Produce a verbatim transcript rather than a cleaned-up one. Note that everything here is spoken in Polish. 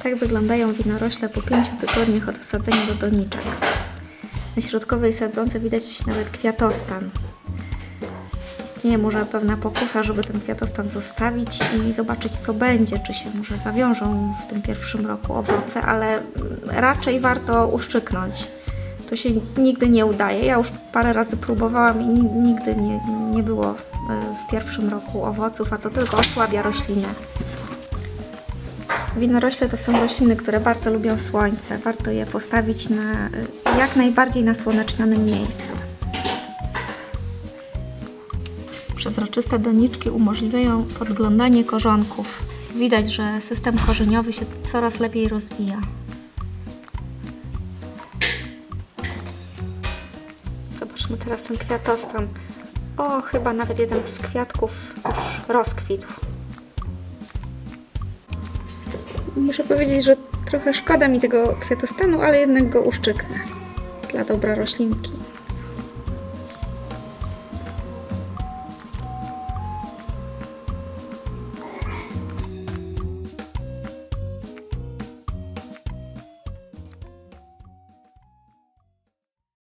Tak wyglądają winorośle po pięciu tygodniach od wsadzenia do doniczek. Na środkowej sadzące widać nawet kwiatostan. Istnieje może pewna pokusa, żeby ten kwiatostan zostawić i zobaczyć, co będzie, czy się może zawiążą w tym pierwszym roku owoce, ale raczej warto uszczyknąć. To się nigdy nie udaje. Ja już parę razy próbowałam i nigdy nie, nie było w pierwszym roku owoców, a to tylko osłabia roślinę. Winorośle to są rośliny, które bardzo lubią słońce. Warto je postawić na jak najbardziej nasłonecznionym miejscu. Przezroczyste doniczki umożliwiają podglądanie korzonków. Widać, że system korzeniowy się coraz lepiej rozwija. Zobaczmy teraz ten kwiatostan. O, chyba nawet jeden z kwiatków już rozkwitł. Muszę powiedzieć, że trochę szkoda mi tego kwiatostanu, ale jednak go uszczyknę dla dobra roślinki.